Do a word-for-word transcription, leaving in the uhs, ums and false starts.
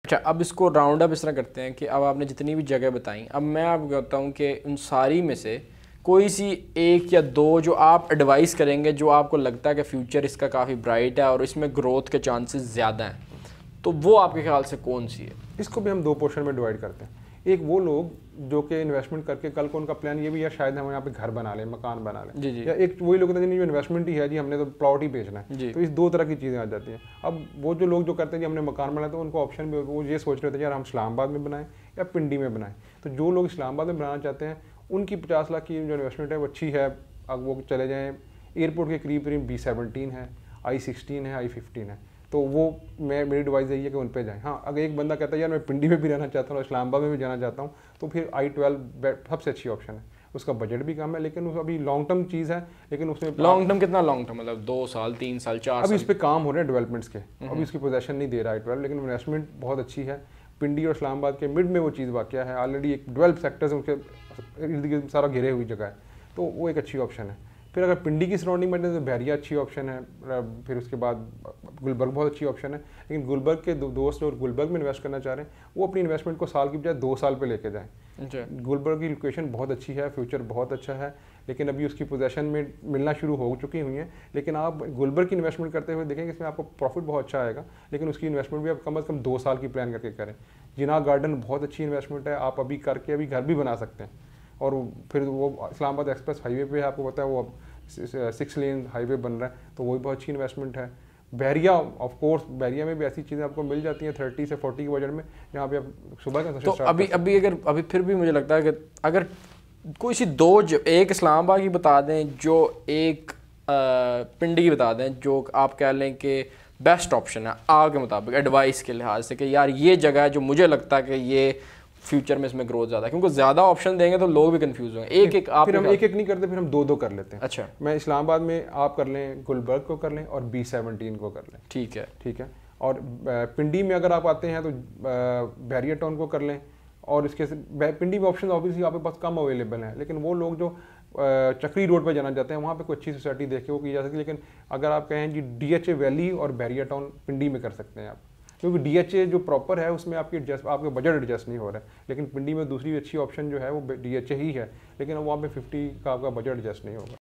अच्छा, अब इसको राउंड अप इस तरह करते हैं कि अब आपने जितनी भी जगह बताई, अब मैं आपको कहता हूँ कि उन सारी में से कोई सी एक या दो जो आप एडवाइस करेंगे, जो आपको लगता है कि फ्यूचर इसका काफ़ी ब्राइट है और इसमें ग्रोथ के चांसेस ज़्यादा हैं, तो वो आपके ख्याल से कौन सी है? इसको भी हम दो पोर्शन में डिवाइड करते हैं। एक वो लोग जो कि इन्वेस्टमेंट करके कल को उनका प्लान ये भी है शायद हम यहाँ पे घर बना लें, मकान बना लें, जी जी। या एक वही लोग होते हैं जो इन्वेस्टमेंट ही है जी, हमने तो प्लॉट ही बेचना है। तो इस दो तरह की चीज़ें आ जाती हैं। अब वो जो लोग जो करते हैं जी हमने मकान बनाया, तो उनको ऑप्शन भी वो ये सोच रहे थे यार हम इस्लामाबाद में बनाएं या पिंडी में बनाएं। तो जो लोग इस्लामाबाद में बनाना चाहते हैं उनकी पचास लाख की जो इन्वेस्टमेंट है वो अच्छी है। अब वो चले जाएँ एयरपोर्ट के करीब करीब बी सेवनटीन है, आई सिक्सटीन है, आई फिफ्टीन है, तो वो मैं मेरी एडवाइस यही है कि उन पे जाएं। हाँ, अगर एक बंदा कहता है यार मैं पिंडी में भी रहना चाहता हूँ, इस्लामाबाद में भी जाना चाहता हूँ, तो फिर आई ट्वेल्व सबसे अच्छी ऑप्शन है। उसका बजट भी कम है लेकिन उस अभी लॉन्ग टर्म चीज़ है, लेकिन उसमें लॉन्ग टर्म कितना लॉन्ग टर्म मतलब दो साल तीन साल चार अभी साल इस पर काम हो रहे हैं डेवलपमेंट्स के, अभी उसकी पोजेशन नहीं दे रहा है ट्वेल्व, लेकिन इन्वेस्टमेंट बहुत अच्छी है। पिंडी और इस्लामाबाद के मिड में वो चीज़ वाक़या है, ऑलरेडी एक डेवलप सेक्टर्स उनके इर्द गिर्द सारा घिरे हुई जगह है, तो वो एक अच्छी ऑप्शन है। फिर अगर पिंडी की सराउंडिंग में तो बहरिया अच्छी ऑप्शन है, फिर उसके बाद गुलबर्ग बहुत अच्छी ऑप्शन है। लेकिन गुलबर्ग के दो दोस्त और गुलबर्ग में इन्वेस्ट करना चाह रहे हैं वो अपनी इन्वेस्टमेंट को साल की बजाय दो साल पे लेके जाएं। गुलबर्ग की लोकेशन बहुत अच्छी है, फ्यूचर बहुत अच्छा है, लेकिन अभी उसकी पोजीशन में मिलना शुरू हो चुकी हुई हैं। लेकिन आप गुलबर्ग की इन्वेस्टमेंट करते हुए देखेंगे इसमें आपको प्रॉफिट बहुत अच्छा आएगा, लेकिन उसकी इन्वेस्टमेंट भी आप कम अज़ कम दो साल की प्लान करके करें। जिना गार्डन बहुत अच्छी इन्वेस्टमेंट है, आप अभी करके अभी घर भी बना सकते हैं। और फिर वो इस्लामाबाद एक्सप्रेस हाईवे पे है, आपको पता है वो सिक्स लेन हाईवे बन रहा है, तो वो भी बहुत अच्छी इन्वेस्टमेंट है। बहरिया ऑफ कोर्स, बहरिया में भी ऐसी चीज़ें आपको मिल जाती हैं थर्टी से फोर्टी के बजट में, जहाँ पे आप सुबह का तो अभी अभी अगर अभी फिर भी मुझे लगता है कि अगर कोई सी दो, एक इस्लामाबाद की बता दें, जो एक पिंडी की बता दें, जो आप कह लें कि बेस्ट ऑप्शन है आपके मुताबिक एडवाइस के लिहाज से, कि यार ये जगह है जो मुझे लगता है कि ये फ्यूचर में इसमें ग्रोथ ज़्यादा है, क्योंकि ज़्यादा ऑप्शन देंगे तो लोग भी कंफ्यूज होंगे। एक एक आप फिर हम एक एक नहीं करते, फिर हम दो दो कर लेते हैं। अच्छा, मैं इस्लामाबाद में आप कर लें, गुलबर्ग को कर लें और बी सेवनटीन को कर लें। ठीक है ठीक है। और पिंडी में अगर आप आते हैं तो बहरिया टाउन को कर लें, और इसके पिंडी में ऑप्शन ऑब्वियसली आपके पास कम अवेलेबल हैं, लेकिन वो लोग जो चक्री रोड पर जाना चाहते हैं वहाँ पे कोई अच्छी सोसाइटी देख के वो की जा सकती है। लेकिन अगर आप कहें जी डी एच ए वैली और बहरिया टाउन पिंडी में कर सकते हैं आप, क्योंकि डी एच ए जो प्रॉपर है उसमें आपकी एडजस्ट आपके बजट एडजस्ट नहीं हो रहा है। लेकिन पिंडी में दूसरी अच्छी ऑप्शन जो है वो डी एच ए ही है, लेकिन वहाँ पे फिफ्टी का आपका बजट एडजस्ट नहीं होगा।